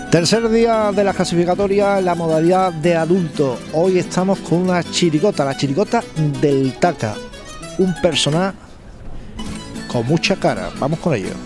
Tercer día de la clasificatoria en la modalidad de adulto. Hoy estamos con una chirigota, la chirigota del Taca. Un personaje con mucha cara. Vamos con ello.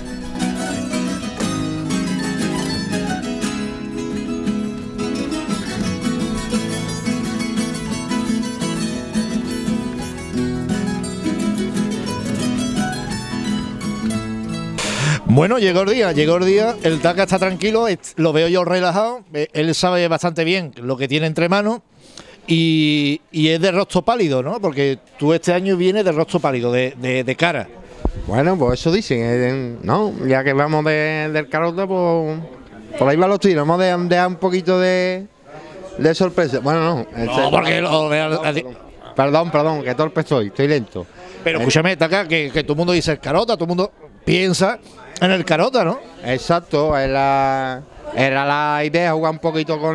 Bueno, llegó el día, el Taca está tranquilo, lo veo yo relajado, él sabe bastante bien lo que tiene entre manos y es de rostro pálido, ¿no? Porque tú este año vienes de rostro pálido, de cara. Bueno, pues eso dicen, ¿no? Ya que vamos del Carota, pues por ahí va los tiros, vamos a dejar un poquito de sorpresa. Bueno, no. No, porque Perdón, que torpe estoy lento. Pero escúchame, Taca, que todo el mundo dice el Carota, todo el mundo piensa en el Carota, ¿no? Exacto, era la idea, jugar un poquito con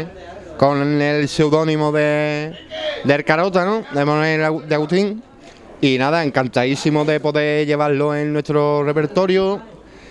el seudónimo del Carota, ¿no? De Manuel de Agustín. Y nada, encantadísimo de poder llevarlo en nuestro repertorio.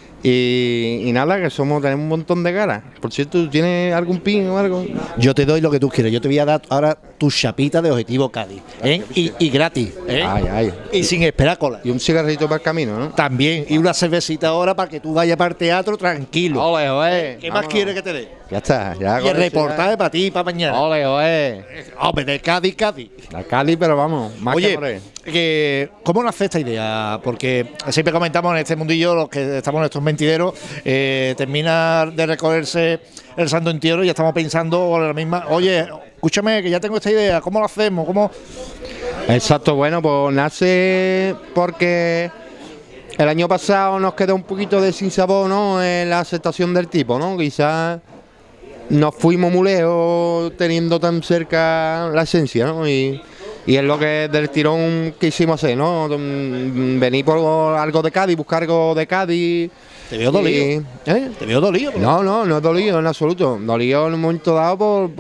Y nada, que tenemos un montón de ganas. Por cierto, ¿tú tienes algún pin o algo? Yo te doy lo que tú quieres. Yo te voy a dar ahora tu chapita de Objetivo Cádiz, ¿eh? Y gratis, ¿eh? Ay. Y sin esperar cola. Y un cigarrito para el camino, ¿no? También. Y una cervecita ahora para que tú vayas para el teatro tranquilo. Ole. ¿Qué más quieres que te dé? Ya está. Ya y el reportaje para ti, para mañana. Ole. Hombre, de Cádiz. La Cádiz, pero vamos, más Oye, ¿cómo nace esta idea? Porque siempre comentamos en este mundillo, los que estamos en estos mentideros, termina de recogerse el santo entierro y ya estamos pensando en la misma. Oye, escúchame, que ya tengo esta idea, ¿cómo lo hacemos? ¿Cómo? Exacto, bueno, pues nace porque el año pasado nos quedó un poquito de sinsabor, ¿no? En la aceptación del tipo, ¿no? Quizás nos fuimos muy lejos teniendo tan cerca la esencia, ¿no? Y es lo que del tirón que hicimos hacer, ¿no? Venir por algo de Cádiz, buscar algo de Cádiz. ¿Te veo dolido? ¿Eh? ¿Te veo dolido? No es dolido en absoluto. Dolido en un momento dado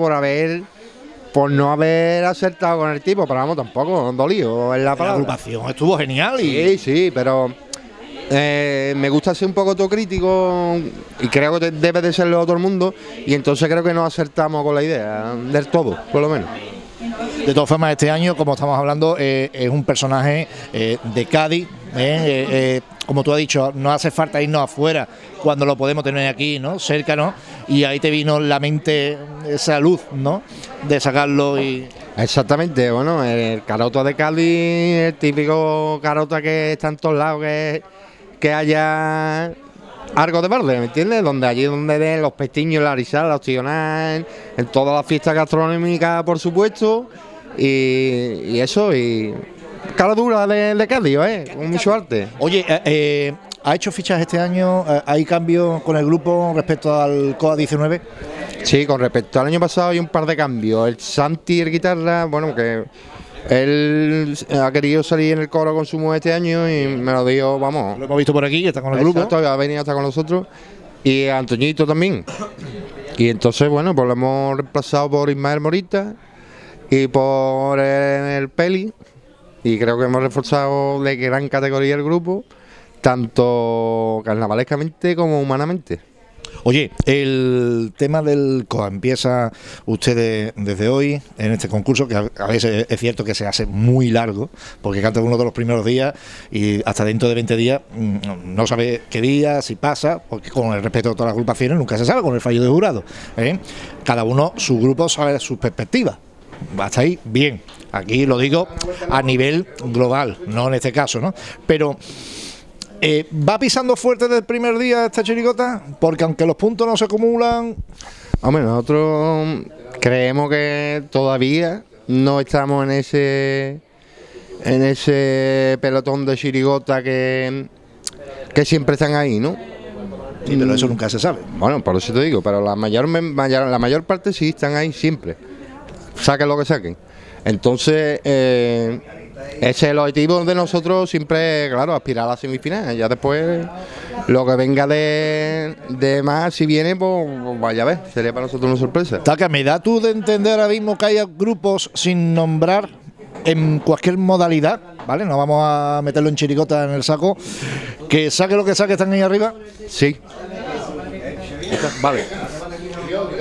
por no haber acertado con el tipo, pero vamos, tampoco dolido en la palabra. La agrupación estuvo genial Sí, pero me gusta ser un poco autocrítico y creo que debe de serlo todo el mundo, y entonces creo que no acertamos con la idea del todo, por lo menos. De todas formas, este año, como estamos hablando, es un personaje de Cádiz. Como tú has dicho, no hace falta irnos afuera cuando lo podemos tener aquí, ¿no? Cerca, ¿no? Y ahí te vino en la mente esa luz, ¿no? De sacarlo y... Exactamente, bueno, el Carota de Cádiz, el típico Carota que está en todos lados, que haya algo de verde, ¿me entiendes? Donde den los pestiños, la risada, los tional, en todas las fiestas gastronómicas, por supuesto, y eso, y cara dura de Cádiz, con mucho arte. Oye, ¿ha hecho fichas este año? ¿Hay cambios con el grupo respecto al COA 19? Sí, con respecto al año pasado hay un par de cambios. El Santi, el guitarra, bueno, que él ha querido salir en el coro con su mujer este año y me lo dijo, vamos. Lo hemos visto por aquí, que está con el grupo. Exacto, ha venido hasta con nosotros. Y a Antoñito también. Y entonces, bueno, pues lo hemos reemplazado por Ismael Morita y por el Peli. Y creo que hemos reforzado de gran categoría el grupo, tanto carnavalescamente como humanamente. Oye, el tema del COA empieza ustedes desde hoy en este concurso, que a veces es cierto que se hace muy largo, porque canta uno de los primeros días y hasta dentro de 20 días no sabe qué día, si pasa, porque con el respeto de todas las agrupaciones nunca se sabe, con el fallo de jurado, ¿eh? Cada uno, su grupo, sabe sus perspectivas. Hasta ahí, bien. Aquí lo digo a nivel global, no en este caso, ¿no? Pero... ¿va pisando fuerte desde el primer día esta chirigota? Porque aunque los puntos no se acumulan... Hombre, nosotros creemos que todavía no estamos en ese pelotón de chirigota que siempre están ahí, ¿no? Sí, pero eso nunca se sabe. Bueno, por eso te digo, pero la mayor parte sí están ahí siempre. Saquen lo que saquen. Entonces... ese es el objetivo de nosotros, siempre, claro, aspirar a la semifinal. Ya después, lo que venga de más, si viene, pues vaya a ver, sería para nosotros una sorpresa. Taca, ¿me da tú de entender ahora mismo que haya grupos sin nombrar en cualquier modalidad? ¿Vale? No vamos a meterlo en chirigota en el saco. Que saque lo que saque, están ahí arriba. Sí. Vale.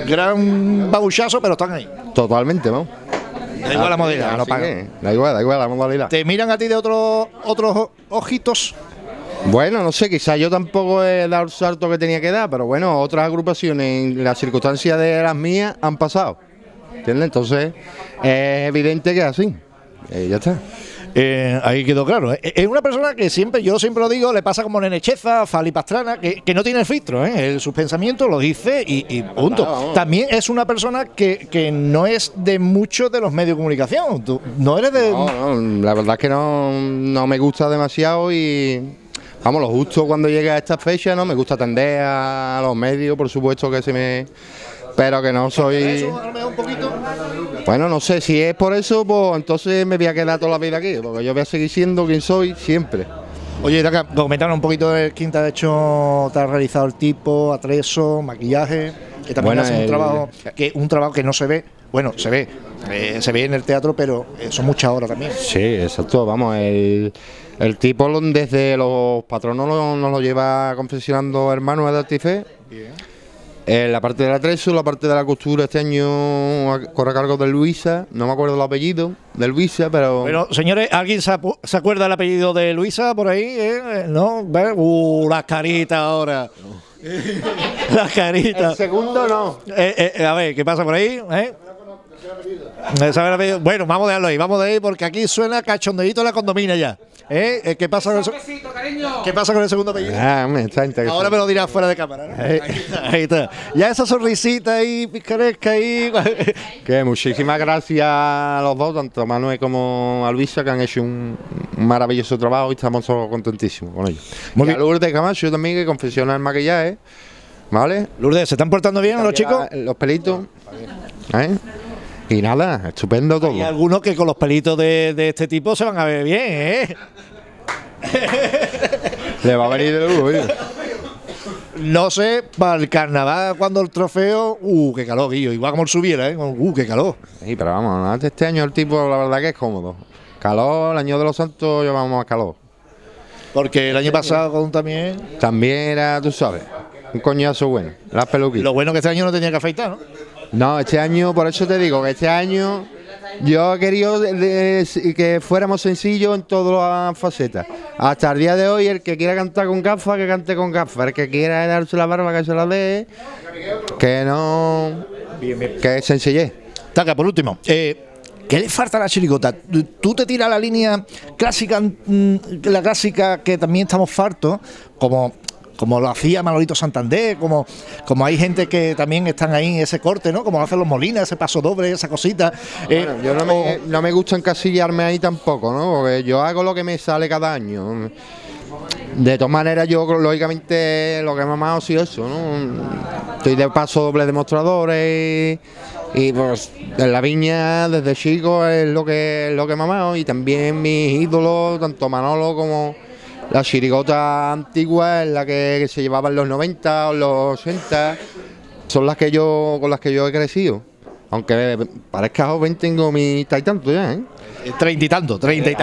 gran babuchazo, pero están ahí. Totalmente, ¿no? Da igual la modalidad, no pagan. Da igual la modalidad. ¿Te miran a ti de otros ojitos? Bueno, no sé, quizás yo tampoco he dado el salto que tenía que dar, pero bueno, otras agrupaciones en las circunstancias de las mías han pasado. ¿Entiendes? Entonces, es evidente que es así. Ya está. Ahí quedó claro. Es una persona que siempre, yo siempre lo digo, le pasa como Nene Cheza, Fali Pastrana, que no tiene filtro, sus pensamientos los dice y punto. Claro. También es una persona que no es de muchos de los medios de comunicación. Tú no eres de. No, la verdad es que no me gusta demasiado y. Vamos, lo justo cuando llega a esta fecha, ¿no? Me gusta atender a los medios, por supuesto que se me. Pero que no soy. ¿Eso, a lo mejor un poquito? Bueno, no sé, si es por eso, pues entonces me voy a quedar toda la vida aquí, porque yo voy a seguir siendo quien soy siempre. Oye, Taka, comentaron un poquito de quién te ha hecho, te ha realizado el tipo, atrezo, maquillaje, que también hace un trabajo que no se ve. Bueno, se ve en el teatro, pero son muchas horas también. Sí, exacto, vamos, el tipo desde los patronos nos lo lleva confeccionando hermano de Artifé. La parte del atrezo, la parte de la costura este año corre a cargo de Luisa, no me acuerdo el apellido de Luisa, pero... Bueno, señores, ¿alguien se acuerda del apellido de Luisa por ahí? ¿No? Las caritas ahora. Las caritas. El segundo no. A ver, ¿qué pasa por ahí? Bueno, vamos a dejarlo ahí, vamos de ahí porque aquí suena cachondeíto la condomina ya. ¿Qué pasa con el segundo apellido? Está interesante. Ahora me lo dirás fuera de cámara, ¿no? Ahí está. Ya esa sonrisita ahí, picaresca ahí. Que muchísimas gracias a los dos, tanto a Manuel como a Luisa, que han hecho un maravilloso trabajo y estamos todos contentísimos con ellos. Muy bien. A Lourdes Camacho también, que confecciona el maquillaje, ¿vale? Lourdes, ¿se están portando bien los chicos? Los pelitos. Y nada, estupendo todo. Hay algunos que con los pelitos de este tipo se van a ver bien, Le va a venir de lujo, No sé, para el carnaval, cuando el trofeo, qué calor, Guillo, igual como el subiera, qué calor. Sí, pero vamos, este año el tipo, la verdad que es cómodo. Calor, el año de los santos llevamos a calor. Porque el año pasado también era, tú sabes, un coñazo bueno, las peluquitas. Lo bueno que este año no tenía que afeitar, ¿no? No, este año, por eso te digo que este año yo he querido que fuéramos sencillos en todas las facetas. Hasta el día de hoy, el que quiera cantar con gafas, que cante con gafas. El que quiera darse la barba, que se la dé. Que no. Bien. Que es sencillez. Taka, por último, ¿qué le falta a la chirigota? Tú te tiras la línea clásica, la clásica que también estamos fartos, como lo hacía Manolito Santander, como hay gente que también están ahí en ese corte, ¿no? Como hacen los Molinas, ese paso doble, esa cosita. Bueno, yo no me gusta encasillarme ahí tampoco, ¿no? Porque yo hago lo que me sale cada año. De todas maneras, yo lógicamente lo que he mamado ha sido eso, ¿no? Estoy de paso doble demostradores y pues en la viña desde chico es lo que he mamado, y también mis ídolos, tanto Manolo como la chirigota antigua, es la que se llevaba en los 90 o los 80, son las que con las que yo he crecido. Aunque parezca joven, tengo mis y tanto ya, 30 y tanto.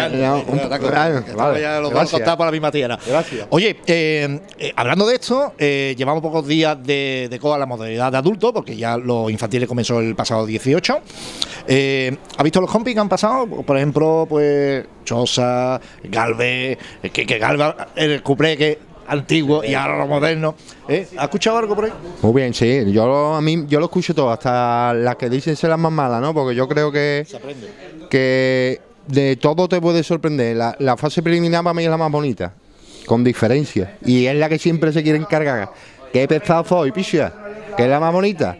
Vale, ya los dos contados por la misma tierra. Gracias. Oye, hablando de esto, llevamos pocos días de COA la modalidad de adulto, porque ya los infantiles comenzó el pasado 18. ¿Ha visto los compis que han pasado? Por ejemplo, pues Chosa, Galvez, que Galvez, el cuplé que antiguo y ahora lo moderno. ¿Has escuchado algo por ahí? Muy bien, sí. Yo lo escucho todo, hasta las que dicen ser las más malas, ¿no? Porque yo creo que Se aprende. Que de todo te puede sorprender. La fase preliminar para mí es la más bonita, con diferencia. Y es la que siempre se quiere encargar. Que he pesado soy, picha, que es la más bonita.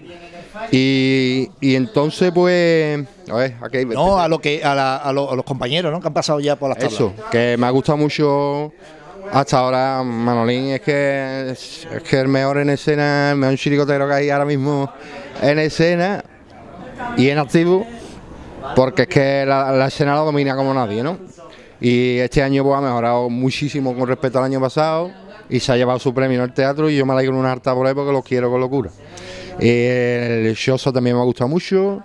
Y entonces, pues. A ver, aquí. No, a los compañeros, ¿no? Que han pasado ya por las tablas. Eso, que me ha gustado mucho. Hasta ahora, Manolín es que el mejor en escena, el mejor chirigotero que hay ahora mismo en escena y en activo, porque es que la escena lo domina como nadie, ¿no? Y este año pues, ha mejorado muchísimo con respecto al año pasado y se ha llevado su premio en el teatro, y yo me alegro una harta por él porque lo quiero con locura. El Xosa también me ha gustado mucho.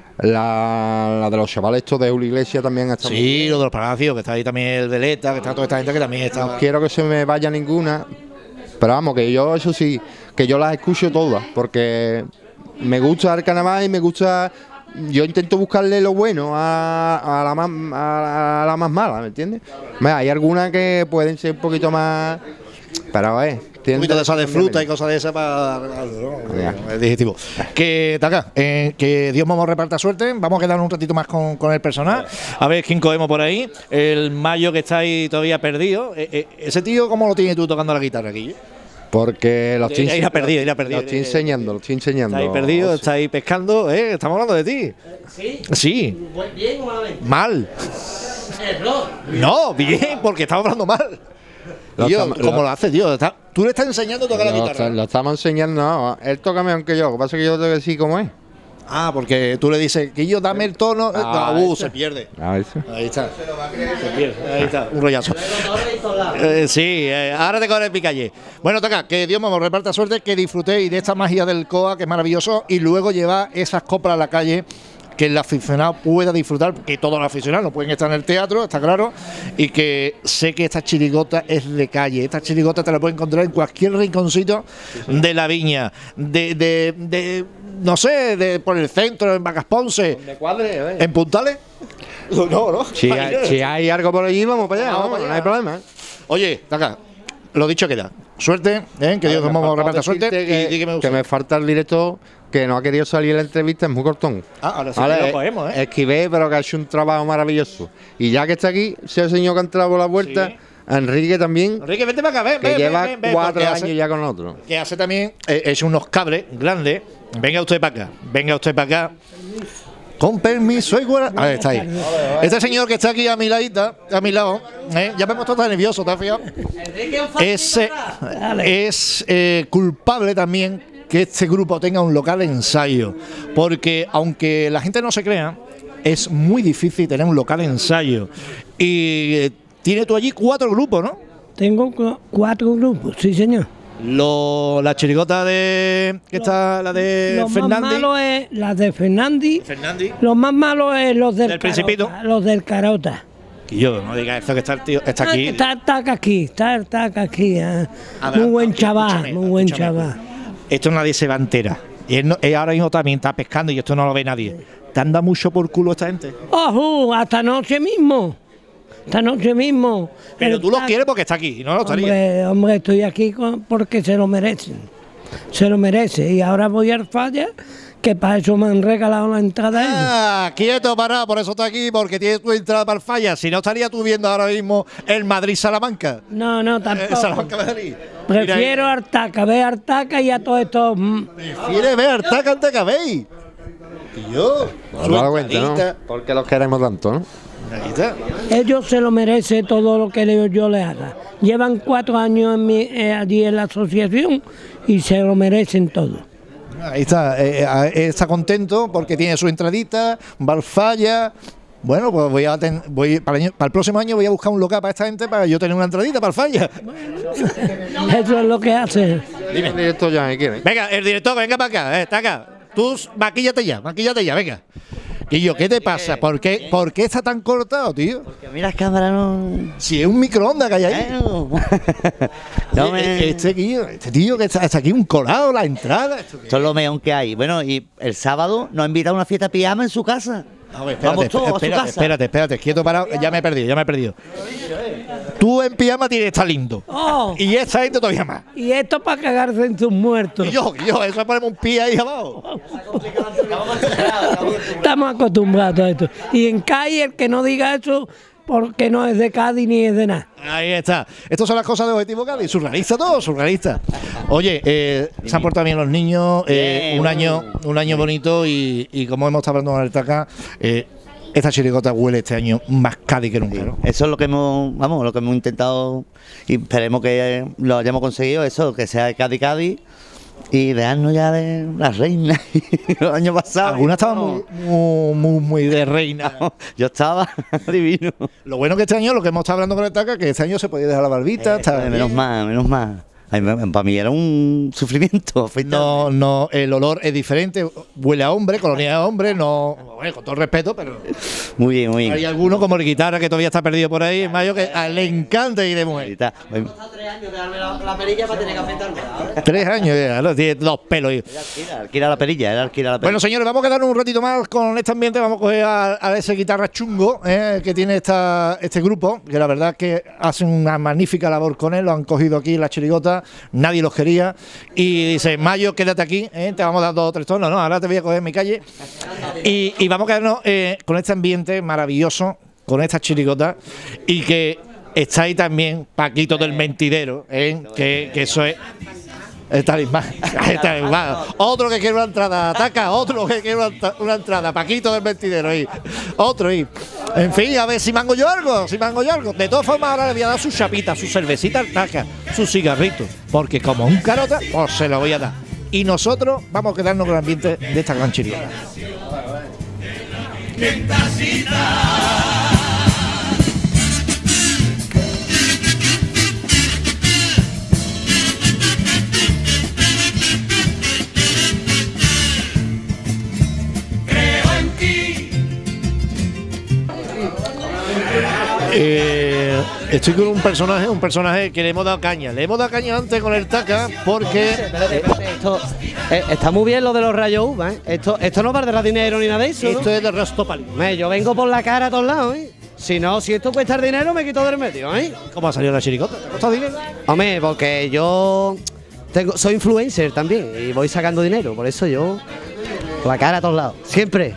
La de los chavales estos de Julio Iglesias también está. Sí, lo de los palacios, que está ahí también el Veleta, que está toda esta gente que también está. No quiero que se me vaya ninguna, pero vamos, que yo eso sí, que yo las escucho todas, porque me gusta el carnaval y me gusta. Yo intento buscarle lo bueno a la más mala, ¿me entiendes? Hay algunas que pueden ser un poquito más. Pero un poquito de esa de fruta y cosas de esas para el digestivo. Que Taka, que Dios nos reparta suerte. Vamos a quedar un ratito más con el personal. A ver quién cogemos por ahí. El Mayo que está ahí todavía perdido. Ese tío, ¿cómo lo tienes tú tocando la guitarra aquí? Porque los estoy enseñando. Está ahí perdido, está ahí pescando. Estamos hablando de ti. ¿Sí? Sí. ¿Bien o malamente? Mal. Error. No, bien, porque estamos hablando mal. Tío, ¿cómo lo haces, tío? Tú le estás enseñando a tocar la guitarra. Lo estamos enseñando, no. Él toca mejor que yo. Lo que pasa es que yo tengo que decir cómo es. Ah, porque tú le dices que yo dame el tono. Se pierde. Ahí está. Se pierde. Ahí está. Un rollazo. Sí, ahora te coge el picalle. Bueno, Taka, que Dios me reparta suerte, que disfrutéis de esta magia del COA, que es maravilloso, y luego llevar esas coplas a la calle, que el aficionado pueda disfrutar, que todos los aficionados no pueden estar en el teatro, está claro, y que sé que esta chirigota es de calle. Esta chirigota te la puedes encontrar en cualquier rinconcito de la viña, no sé, por el centro, en Vacas Ponce, en Puntales. No. Si hay algo por allí, vamos para allá, no hay problema. Oye, Taka, lo dicho queda. Suerte, que Dios nos reparta suerte. Que me falta el director, que no ha querido salir en la entrevista, es muy cortón. Ahora sí lo cogemos, Esquivé, pero que ha hecho un trabajo maravilloso. Y ya que está aquí, ese señor que ha entrado por la puerta, sí. Enrique también. Enrique, vente para acá, que lleva 4 años ya con nosotros. Que hace también, es unos cabres grandes. Venga usted para acá. Con permiso, igual. Ahí está ahí. Este señor que está aquí a mi lado, ya me he puesto tan nervioso, ¿te has fijado? Es culpable también que este grupo tenga un local de ensayo, porque aunque la gente no se crea, es muy difícil tener un local de ensayo. Y tiene tú allí 4 grupos, ¿no? Tengo 4 grupos, sí señor. La chirigota que está la de lo Fernandi. Lo más malo es la de Fernandi. Lo más malo es los del Principito. Los del Carota. Y yo, no digas esto, que está el tío, está aquí. Está el taca aquí. Muy buen chaval. Esto nadie se va entera. Y él ahora mismo también está pescando y esto no lo ve nadie. ¿Te anda mucho por culo esta gente? ¡Ojo! Hasta anoche mismo. Pero tú los quieres porque está aquí y no lo estaría. Hombre, estoy aquí porque se lo merecen. Y ahora voy al Falla, que para eso me han regalado la entrada. Quieto, pará, por eso está aquí, porque tienes tu entrada para el Falla. Si no, estaría tú viendo ahora mismo el Madrid-Salamanca. No, tampoco. Salamanca-Madrid. Prefiero Artaca, ver Artaca y a todo esto. ¿Prefieres ver Artaca antes que veis? Y yo, ¿no? Porque los queremos tanto, ¿no? Ellos se lo merecen todo lo que yo les haga. Llevan 4 años allí en la asociación y se lo merecen todo. Ahí está contento porque tiene su entradita, va al Falla. Bueno, pues para el próximo año voy a buscar un local para esta gente para yo tener una entradita para el Falla. Bueno, eso es lo que hace. Dime, el director ya, ¿quiere? Venga, el director, venga para acá, está acá. Tú maquíllate ya, venga. Y yo, ¿qué te pasa? ¿Por qué está tan cortado, tío? Porque a mí las cámaras no... Si es un microondas que hay ahí. No este tío que está aquí, un colado, la entrada. Esto es lo mejor que hay. Bueno, y el sábado nos ha invitado a una fiesta pijama en su casa. A ver, espérate, quieto parado, ya me he perdido. Tú en pijama tienes que estar lindo. Y esta gente todavía más. Y esto para cagarse en sus muertos. Y yo, eso ponemos un pie ahí abajo. Estamos acostumbrados a esto. Y en calle el que no diga eso, porque no es de Cádiz ni es de nada. Ahí está. Estas son las cosas de Objetivo Cádiz. Surrealista todo, surrealista. Oye, se han portado bien los niños. Un año bonito y como hemos estado hablando con el Taka, esta chirigota huele este año más Cádiz que nunca, ¿no? Eso es lo que hemos intentado y esperemos que lo hayamos conseguido, eso, que sea de Cádiz y dejarnos ya de las reinas los años pasados. Algunas estaban muy de reina. Yo estaba divino. Lo bueno que este año, lo que hemos estado hablando con el Taka, que este año se podía dejar la barbita. Menos mal. Para mí era un sufrimiento. No, el olor es diferente, huele a hombre, colonia de hombre, no, bueno, con todo respeto, pero Muy bien, muy bien. hay alguno como el guitarra que todavía está perdido por ahí, en mayo, que le encanta ir de Ahí mujer. está. 3 años de darme la perilla para tener que afeitarme. 3 años ya, ¿no? Tiene los pelos ahí. Alquila la perilla, era alquila la perilla. Bueno, señores, vamos a quedarnos un ratito más con este ambiente. Vamos a coger a ese guitarra chungo que tiene este grupo, que la verdad es que hacen una magnífica labor con él. Lo han cogido aquí en la chirigota, nadie los quería. Y dice, Mayo, quédate aquí, te vamos a dar 2 o 3 tonos. No, ahora te voy a coger en mi calle. Y vamos a quedarnos con este ambiente maravilloso, con esta chirigota. Y que está ahí también Paquito del Mentidero, que eso es. El talismán. El talismán. Otro que quiere una entrada, ataca, otro que quiere una entrada, Paquito del Mentidero ahí. Otro ahí. En fin, a ver si mango yo algo, De todas formas, ahora le voy a dar su chapita, su cervecita Artaca, su cigarrito, porque como un carota, pues se lo voy a dar. Y nosotros vamos a quedarnos con el ambiente de esta gran chirigota. Estoy con un personaje que le hemos dado caña. Le hemos dado caña antes con el Taca porque. Espérate, esto está muy bien lo de los rayos uva, ¿eh? Esto no valdrá dinero ni nada de eso, ¿no? Esto es de Rostopal. Yo vengo por la cara a todos lados, ¿eh? Si esto cuesta dinero, me quito del medio, ¿eh? ¿Cómo ha salido la chiricota? ¿Te ha costado dinero? Hombre, porque yo soy influencer también y voy sacando dinero, por eso yo por la cara a todos lados, siempre.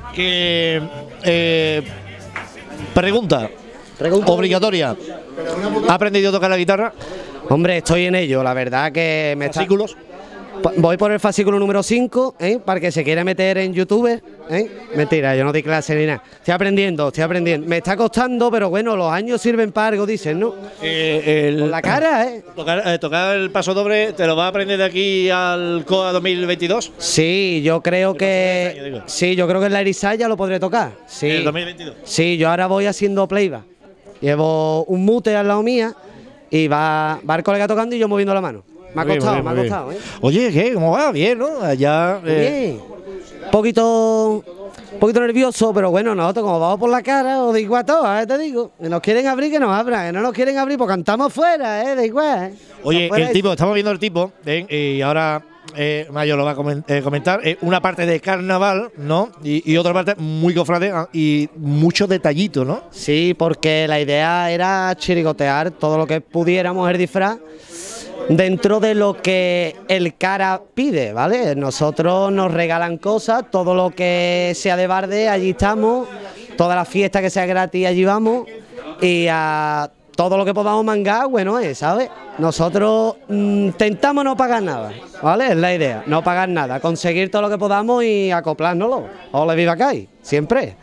Pregunta obligatoria. ¿Ha aprendido a tocar la guitarra? Hombre, estoy en ello, la verdad que me está... ¿Fascículos? Voy por el fascículo número 5, para que se quiera meter en YouTube, Mentira, yo no doy clase ni nada. Estoy aprendiendo. Me está costando, pero bueno, los años sirven para algo, dicen, ¿no? Con la cara, Tocar el paso doble, ¿te lo vas a aprender de aquí al COA 2022? Sí, yo creo que... Sí, yo creo que en la Erisaya lo podré tocar. Sí. ¿El 2022? Sí, yo ahora voy haciendo playback. Llevo un mute al lado mía y va el colega tocando y yo moviendo la mano. Me ha costado, ¿eh? Oye, ¿qué? ¿Cómo va? Bien, ¿no? Allá. Bien. Un poquito nervioso, pero bueno, nosotros como vamos por la cara, os da igual a todos, te digo. Que nos quieren abrir, que nos abran. Que no nos quieren abrir, pues cantamos fuera, da igual. Oye, el tipo, estamos viendo el tipo, y ahora Mayo lo va a comentar. Una parte de carnaval, ¿no? Y otra parte muy cofrade y mucho detallito, ¿no? Sí, porque la idea era chirigotear todo lo que pudiéramos el disfraz dentro de lo que el cara pide, ¿vale? Nosotros nos regalan cosas, todo lo que sea de barde, allí estamos, toda la fiesta que sea gratis, allí vamos, y a todo lo que podamos mangar, bueno, ¿sabes? Nosotros intentamos no pagar nada, ¿vale? Es la idea, no pagar nada, conseguir todo lo que podamos y acoplárnoslo. Ole viva Kai, siempre.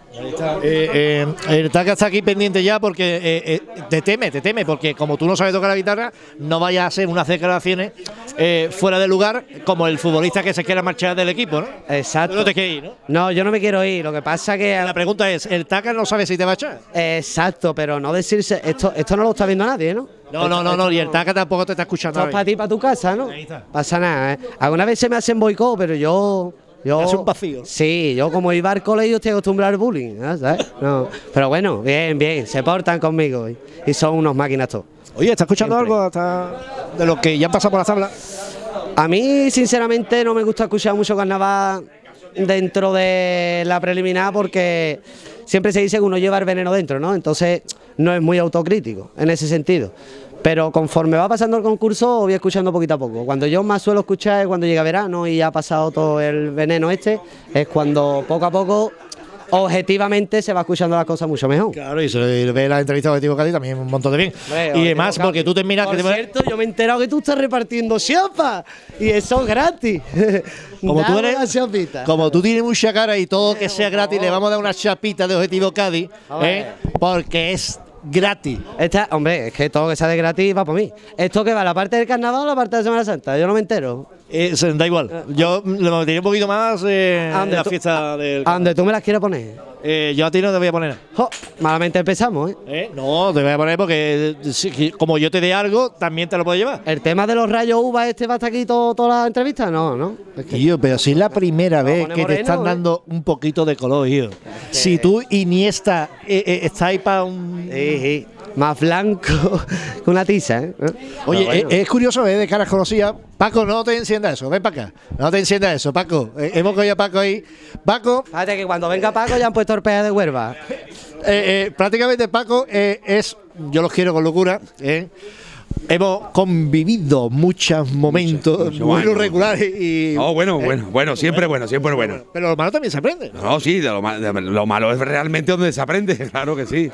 El Taca está aquí pendiente ya porque te teme, porque como tú no sabes tocar la guitarra, no vayas a hacer unas declaraciones fuera de lugar como el futbolista que se quiera marchar del equipo, ¿no? Exacto. Tú no te quieres ir, ¿no? No, yo no me quiero ir, lo que pasa que... La pregunta es, ¿el Taca no sabe si te va a echar? Exacto, pero no decirse... Esto no lo está viendo nadie, ¿no? No, y el Taca tampoco te está escuchando. Esto es para ti, para tu casa, ¿no? Ahí está. Pasa nada, ¿eh? Alguna vez se me hacen boicot, pero yo hace un vacío. Sí, yo como iba al colegio estoy acostumbrado al bullying, ¿sabes? No. Pero bueno, bien, se portan conmigo y son unos máquinas todos. Oye, ¿estás escuchando Siempre. algo hasta de los que ya han pasado por la tabla? A mí, sinceramente, no me gusta escuchar mucho carnaval dentro de la preliminar porque siempre se dice que uno lleva el veneno dentro, ¿no? Entonces no es muy autocrítico en ese sentido. Pero conforme va pasando el concurso voy escuchando poquito a poco. Cuando yo más suelo escuchar es cuando llega verano y ya ha pasado todo el veneno es cuando poco a poco objetivamente se va escuchando las cosas mucho mejor. Claro, y se ve la entrevista de Objetivo Cádiz también un montón de bien. Y además, porque tú terminas... Por cierto, yo me he enterado que tú estás repartiendo chapas y eso es gratis. Como tú tienes mucha cara y todo que sea gratis, le vamos a dar una chapita de Objetivo Cádiz, porque es gratis. Hombre, es que todo que sea de gratis va por mí. ¿Esto que va? ¿La parte del carnaval o la parte de Semana Santa? Yo no me entero. Da igual. Yo le metería un poquito más en la fiesta del. ¿A dónde tú me las quieres poner? Yo a ti no te voy a poner. Jo, malamente empezamos, No, te voy a poner porque como yo te dé algo, también te lo puedo llevar. El tema de los rayos uva, va a estar aquí toda la entrevista, no. Es que Tío, pero si es la primera vez pone que te moreno, están dando un poquito de color, tío. Si tú Iniesta estáis para un. sí. Más blanco que una tiza, Oye, Pero bueno. es curioso, de caras conocidas. Paco, no te enciendas eso, ven para acá. No te enciendas eso, Paco. Hemos cogido a Paco ahí. Paco, Fíjate que cuando venga Paco ya han puesto el peje de Huelva. prácticamente Paco yo los quiero con locura. Hemos convivido muchos momentos buenos, regulares y. Bueno, siempre bueno. Pero lo malo también se aprende. No, sí, de lo malo es realmente donde se aprende, claro que sí.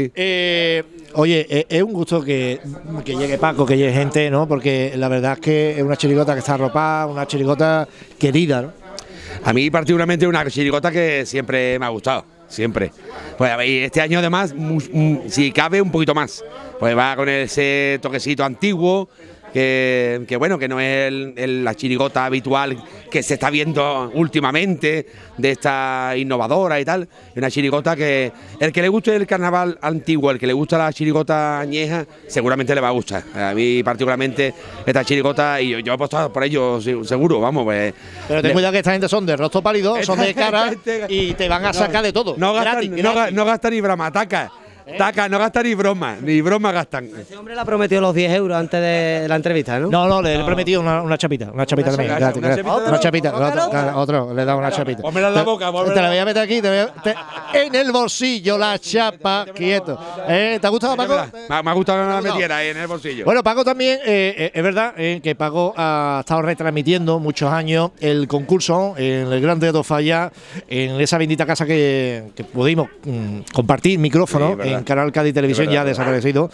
Oye, es un gusto que llegue Paco, que llegue gente, ¿no? Porque la verdad es que es una chirigota que está arropada, una chirigota querida, ¿no? A mí particularmente una chirigota que siempre me ha gustado, siempre. Pues y este año además, si cabe, un poquito más. Pues va con ese toquecito antiguo, que bueno, que no es la chirigota habitual que se está viendo últimamente, de esta innovadora y tal. Es una chirigota que el que le guste el carnaval antiguo, el que le gusta la chirigota añeja, seguramente le va a gustar. A mí particularmente esta chirigota, y yo he apostado por ello seguro, vamos. Pues, pero ten cuidado que esta gente son de rostro pálido, son de cara y te van a sacar de todo. No gratis. gastan ni broma, taca, no gastan ni broma gastan. Ese hombre le ha prometido los 10 euros antes de la entrevista, ¿no? No, le he prometido una chapita también. Una chapita, otro, le he dado una chapita. Ponme la boca, te la voy a meter aquí, en el bolsillo, la chapa, quieto. ¿Te ha gustado, Paco? Me ha gustado que me la metiera ahí en el bolsillo. Bueno, Paco también, es verdad que Paco ha estado retransmitiendo muchos años el concurso en el Gran Teatro Falla, en esa bendita casa que pudimos compartir micrófono en Canal Cádiz Televisión, ya desaparecido.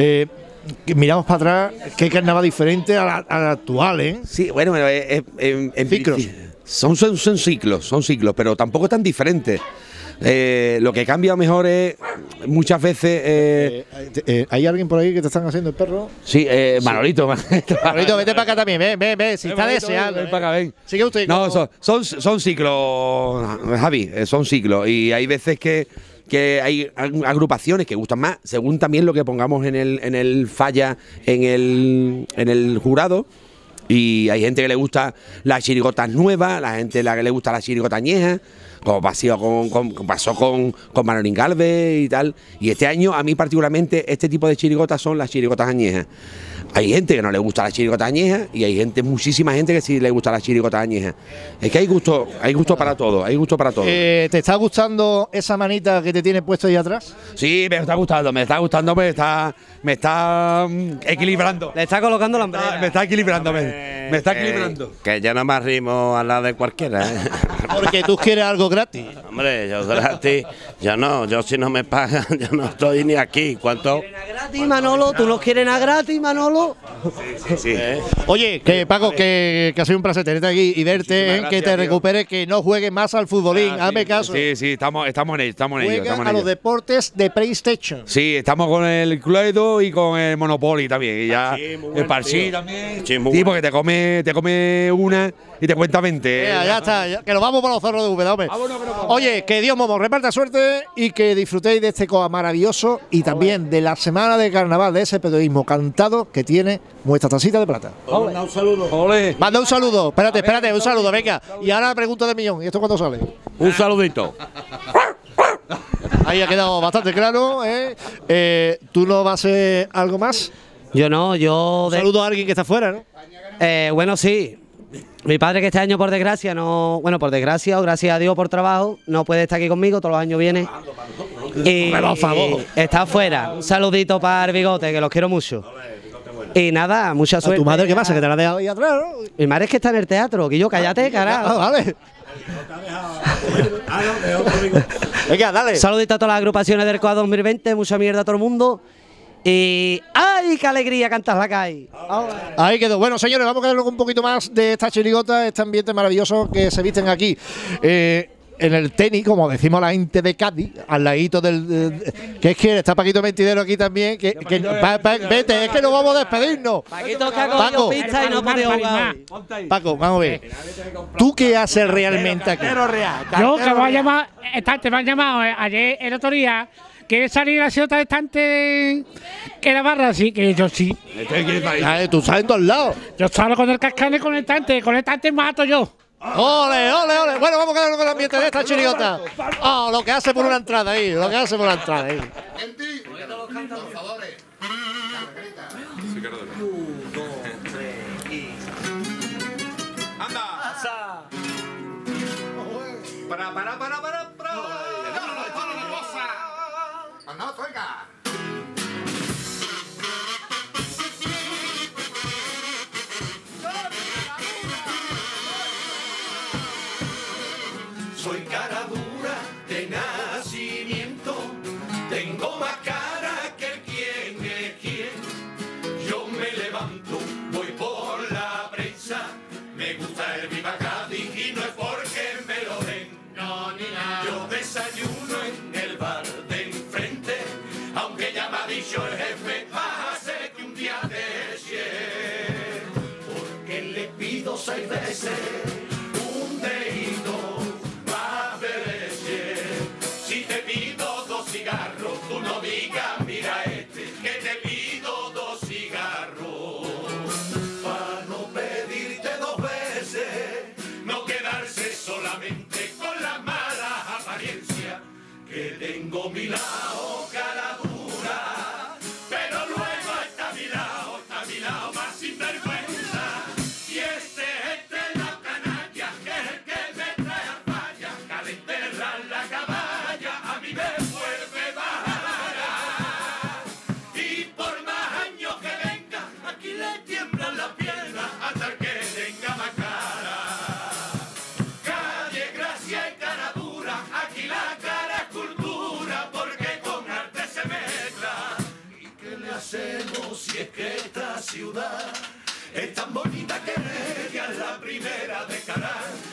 Miramos para atrás, qué carnaval diferente a la actual, ¿eh? Sí, bueno, en ciclos. Son ciclos, pero tampoco tan diferentes. Lo que cambia mejor es muchas veces. ¿Hay alguien por ahí que te están haciendo el perro? Sí, Manolito. Manolito, vete para acá también, ven, si está deseando. Ven para acá, ven. Sigue usted. No, son ciclos, Javi, son ciclos. Y hay veces que hay agrupaciones que gustan más, según también lo que pongamos en el falla, en el jurado. Y hay gente que le gusta las chirigotas nuevas, la gente que le gusta la chirigota añeja, como pasó con Manolín Galvez y tal. Y este año, a mí particularmente, este tipo de chirigotas son las chirigotas añejas. Hay gente que no le gusta la chirigota añeja y hay muchísima gente que sí le gusta la chirigota añeja. Es que hay gusto para todo, ¿Te está gustando esa manita que te tiene puesto ahí atrás? Sí, me está gustando, me está equilibrando. Le está colocando la hombrera. Me está equilibrando, me está equilibrando. Que yo no me arrimo a la de cualquiera, ¿eh? Porque tú quieres algo gratis. Hombre, yo gratis, yo si no me pagan, yo no estoy ni aquí. ¿Cuánto? Gratis, Manolo, tú los quieres a gratis, Manolo. Sí. Oye, que Paco, que ha sido un placer tenerte aquí y verte, que te recuperes, que no juegues más al futbolín, hazme caso. Sí, estamos en ello, Juega a los deportes de PlayStation. Sí, estamos con el Cluedo y con el Monopoly también. Y ya el Parchís también. Sí, porque te come una y te cuenta 20. Ya está, que nos vamos por los zorros de Úbeda, hombre. Oye, que Dios Momo reparta suerte y que disfrutéis de este coa maravilloso y también de la semana de carnaval, de ese periodismo cantado que tiene nuestra tacita de plata. Manda un saludo. Ole. Manda un saludo, espérate, un saludo, venga. Y ahora la pregunta de millón, ¿y esto cuándo sale? Un saludito. Ahí ha quedado bastante claro, ¿eh? ¿Tú no vas a hacer algo más? Yo no, yo... Un saludo a alguien que está fuera, ¿no? Bueno, sí. Mi padre, que este año por desgracia no... Bueno, por desgracia o gracias a Dios por trabajo, no puede estar aquí conmigo, todos los años viene. Y por favor. Está afuera. Un saludito para el Bigote, que los quiero mucho. Y nada, mucha suerte. ¿Tu madre qué pasa? ¿Que te la has dejado ahí atrás, no? Mi madre es que está en el teatro, Guillo, cállate, carajo. Vale. Venga, dale. Saludito a todas las agrupaciones del COA 2020, mucha mierda a todo el mundo. Y ¡ay, qué alegría cantas la calle! Ahí quedó. Bueno, señores, vamos a quedarnos con un poquito más de esta chirigota, este ambiente maravilloso que se visten aquí. en el tenis, como decimos la gente de Cádiz, al ladito ¿qué es que está Paquito Mentidero aquí también? Vete, es que no vamos a despedirnos. Paquito que ha cogido pista y no podía jugar. Paco, vamos a ver. ¿Tú qué haces realmente aquí? Yo que voy a llamar, estante, me han llamado ayer, el otro día, ¿quieres salir a la ciudad de estante que la barra? Sí, que yo sí. Tú sabes en todos lados. Yo salgo con el cascane con el estante mato yo. ¡Ole, ole, ole! Bueno, vamos a quedarnos con el ambiente de esta chirigota. Oh, lo que hace por una entrada ahí, lo que hace por una entrada ahí. ¡Anda! Para. ¡Anda, oiga! Soy cara dura de nacimiento, tengo más cara que quien es quien. Yo me levanto, voy por la prensa, me gusta el Viva Cádiz y no es porque me lo den. No, ni nada. Yo desayuno en el bar de enfrente, aunque ya me ha dicho el jefe, vas a hacer que un día te eche, porque le pido 6 veces un dedito. Si te pido 2 cigarros, tú no digas, mira que te pido 2 cigarros. Para no pedirte 2 veces, no quedarse solamente con la mala apariencia, que tengo mi lado cara dura, pero luego está mi lado más sinvergüenza. Y ese es de la canalla, que es el que me trae a falla, que al enterrar la caballa a mí me vuelve vara. Y por más años que venga, aquí le tiemblan las piernas hasta que tenga más cara. Calle, gracia y cara dura, aquí la cara es cultura, porque con arte se mezcla. ¿Y qué le hacemos si es que esta ciudad es tan bonita que ella es la primera de cara?